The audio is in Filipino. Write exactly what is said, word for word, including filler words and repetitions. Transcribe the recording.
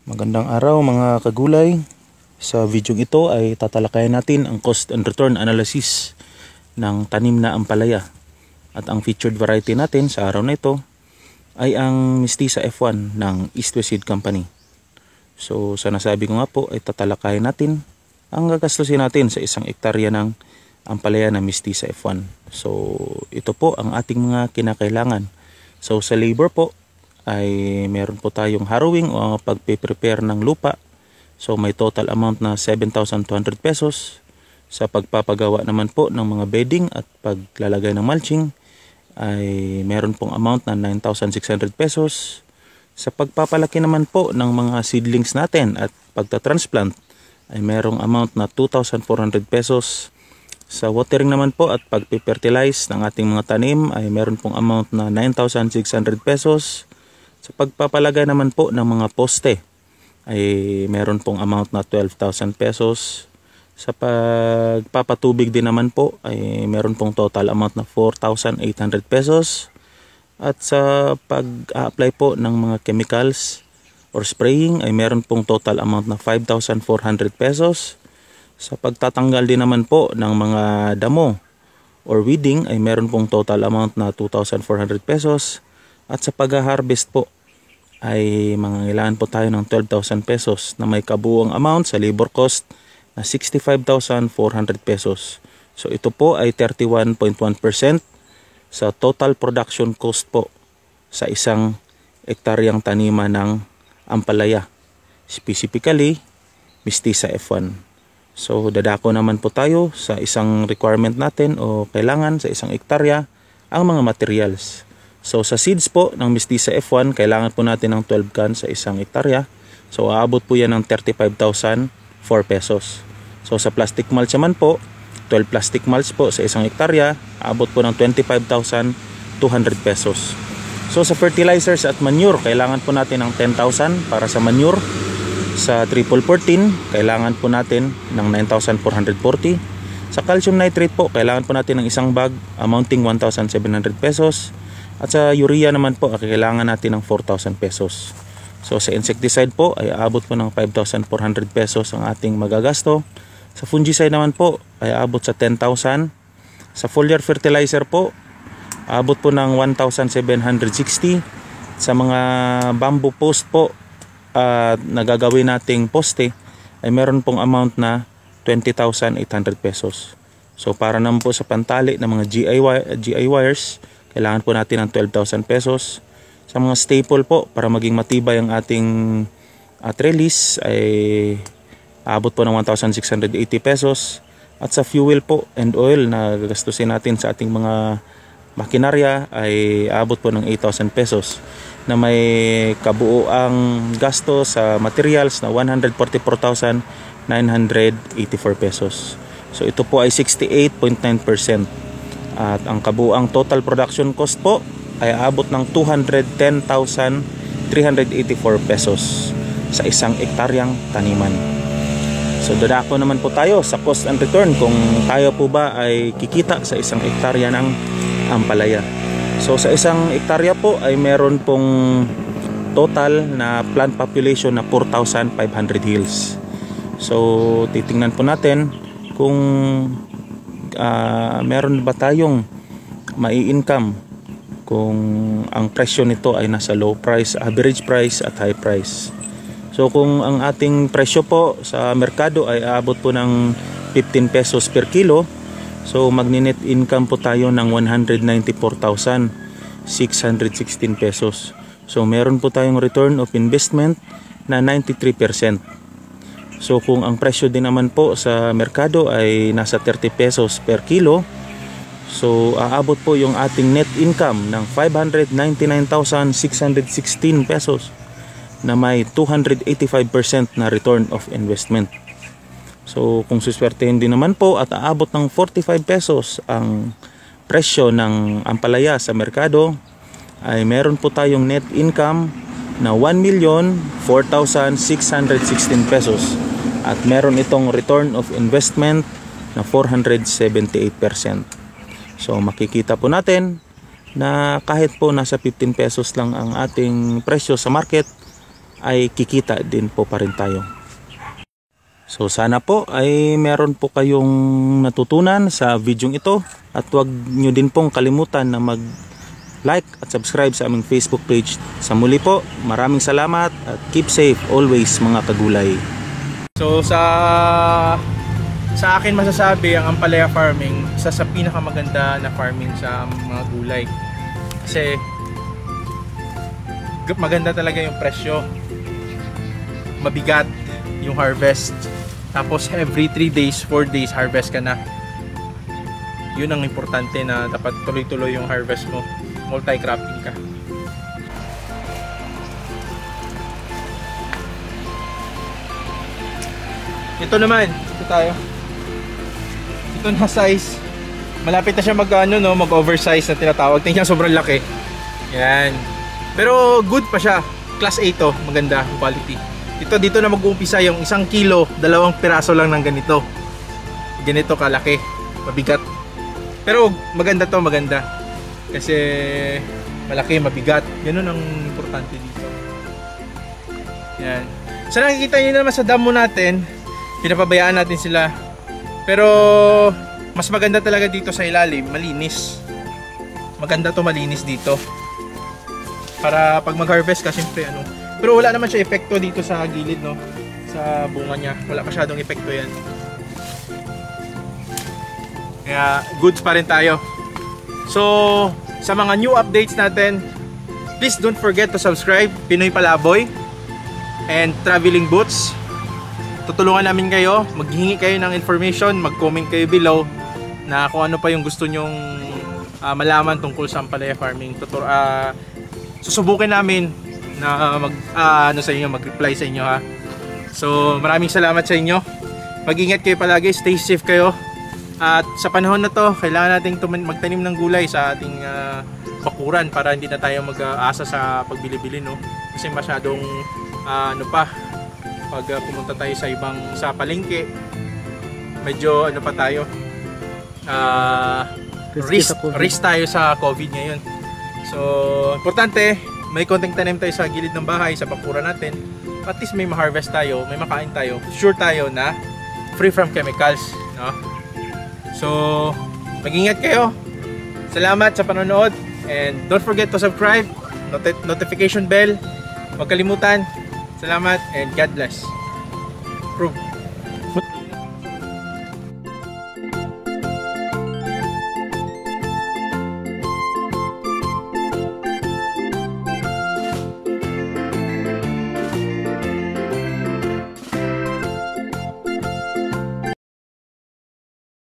Magandang araw mga kagulay. Sa video ito ay tatalakayan natin ang cost and return analysis ng tanim na ampalaya. At ang featured variety natin sa araw na ito ay ang Mestiza F one ng East West Seed Company. So sa nasabi ko nga po ay tatalakayan natin ang gagastusin natin sa isang ektarya ng ampalaya na Mestiza F one. So ito po ang ating mga kinakailangan. So sa labor po ay meron po tayong harrowing o pagpe-prepare ng lupa. So may total amount na seven thousand two hundred pesos. Sa pagpapagawa naman po ng mga bedding at paglalagay ng mulching ay meron pong amount na nine thousand six hundred pesos. Sa pagpapalaki naman po ng mga seedlings natin at pagta-transplant ay merong amount na two thousand four hundred pesos. Sa watering naman po at pagpe-fertilize ng ating mga tanim ay meron pong amount na nine thousand six hundred pesos. Sa pagpapalagay naman po ng mga poste ay meron pong amount na twelve thousand pesos. Sa pagpapatubig din naman po ay meron pong total amount na four thousand eight hundred pesos. At sa pag-apply po ng mga chemicals or spraying ay meron pong total amount na five thousand four hundred pesos. Sa pagtatanggal din naman po ng mga damo or weeding ay meron pong total amount na two thousand four hundred pesos. At sa pag-harvest po ay mangangailangan po tayo ng twelve thousand pesos na may kabuuang amount sa labor cost na sixty-five thousand four hundred pesos. So ito po ay thirty-one point one percent sa total production cost po sa isang ektaryang taniman ng ampalaya. Specifically, Mestiza F one. So dadako naman po tayo sa isang requirement natin o kailangan sa isang ektarya ang mga materials. So sa seeds po ng Mestiza F one, kailangan po natin ng twelve cans sa isang ektarya. So aabot po yan ng thirty-five thousand four pesos. So sa plastic mulch naman po, twelve plastic mulch po sa isang ektarya, aabot po ng twenty-five thousand two hundred pesos. So sa fertilizers at manure, kailangan po natin ng ten thousand para sa manure. Sa triple fourteen, kailangan po natin ng nine thousand four hundred forty. Sa calcium nitrate po, kailangan po natin ng isang bag amounting one thousand seven hundred pesos. At sa urea naman po, kailangan natin ng four thousand pesos. So sa insecticide po ay aabot po ng five thousand four hundred pesos ang ating magagasto. Sa fungicide naman po ay aabot sa ten thousand. Sa foliar fertilizer po, aabot po ng one thousand seven hundred sixty. Sa mga bamboo post po at uh, nagagawin nating poste ay meron pong amount na twenty thousand eight hundred pesos. So para naman po sa pantali ng mga G I, G I wires, kailangan po natin ng twelve thousand pesos. Sa mga staple po, para maging matibay ang ating uh, trellis ay aabot po ng one thousand six hundred eighty pesos. At sa fuel po and oil na gagastusin natin sa ating mga makinarya ay aabot po ng eight thousand pesos, na may kabuuang gasto sa materials na one hundred forty-four thousand nine hundred eighty-four pesos. So ito po ay sixty-eight point nine percent. At ang kabuuang total production cost po ay aabot ng two hundred ten thousand three hundred eighty-four pesos sa isang ektaryang taniman. So dadako naman po tayo sa cost and return kung tayo po ba ay kikita sa isang ektarya ng ampalaya. So sa isang ektarya po ay meron pong total na plant population na four thousand five hundred hills. So titingnan po natin kung uh, meron ba tayong mai-income kung ang presyo nito ay nasa low price, average price at high price. So kung ang ating presyo po sa merkado ay aabot po ng fifteen pesos per kilo, so magni-net income po tayo ng one hundred ninety-four thousand six hundred sixteen pesos. So meron po tayong return of investment na ninety-three percent. So kung ang presyo din naman po sa merkado ay nasa thirty pesos per kilo, so aabot po yung ating net income ng five hundred ninety-nine thousand six hundred sixteen pesos na may two hundred eighty-five percent na return of investment. So kung suswertehin din naman po at aabot ng forty-five pesos ang presyo ng ampalaya sa merkado, ay meron po tayong net income na one million four thousand six hundred sixteen pesos. At meron itong return of investment na four hundred seventy-eight percent. So makikita po natin na kahit po nasa fifteen pesos lang ang ating presyo sa market, ay kikita din po pa rin tayo. So sana po ay meron po kayong natutunan sa video ito at huwag nyo din pong kalimutan na mag like at subscribe sa aming Facebook page. Sa muli po, maraming salamat at keep safe always mga kagulay. So sa sa akin masasabi ang ampalaya farming isa sa pinakamaganda na farming sa mga gulay. Kasi maganda talaga yung presyo. Mabigat yung harvest. Tapos every three days, four days harvest ka na. Yun ang importante na dapat tuloy-tuloy yung harvest mo. Multi-cropping ka. Ito naman, ito tayo. Ito na size. Malapit na siya mag ano, no, mag-oversize na tinatawag. Tingnan sobrang laki. Yan. Pero good pa siya. Class A to, maganda quality. Ito dito na mag-uumpisa yung isang kilo, dalawang piraso lang ng ganito. Ganito kalaki, mabigat. Pero maganda to, maganda. Kasi malaki, mabigat. Ganun ang importante dito. Yan. So nakikita nyo naman sa damo natin, pinapabayaan natin sila. Pero mas maganda talaga dito sa ilalim, malinis. Maganda to, malinis dito. Para pag mag-harvest ka, siyempre ano. Pero wala naman siya epekto dito sa gilid, no? Sa bunga niya. Wala masyadong epekto yan. Kaya goods pa rin tayo. So, sa mga new updates natin, please don't forget to subscribe Pinoy Palaboy and Traveling Boots. Tutulungan namin kayo. Maghingi kayo ng information. Mag-comment kayo below na kung ano pa yung gusto nyong uh, malaman tungkol sa ampalaya farming. Tutur uh, susubukin namin na mag uh, ano sa inyo, mag-reply sa inyo, ha. So maraming salamat sa inyo. Mag-ingat kayo palagi, stay safe kayo. At sa panahon na to, kailangan nating magtanim ng gulay sa ating uh, bakuran para hindi na tayo mag-aasa sa pagbili-bili, no. Kasi masyadong uh, ano pa pag uh, pumunta tayo sa ibang sa palengke, medyo ano pa tayo, uh, risk, risk tayo sa COVID ngayon. So importante, may konting tanim tayo sa gilid ng bahay, sa bakuran natin. At least may ma-harvest tayo, may makain tayo. Sure tayo na free from chemicals, no? So, mag-ingat kayo. Salamat sa panonood. And don't forget to subscribe, not notification bell. Huwag kalimutan. Salamat and God bless. Prove.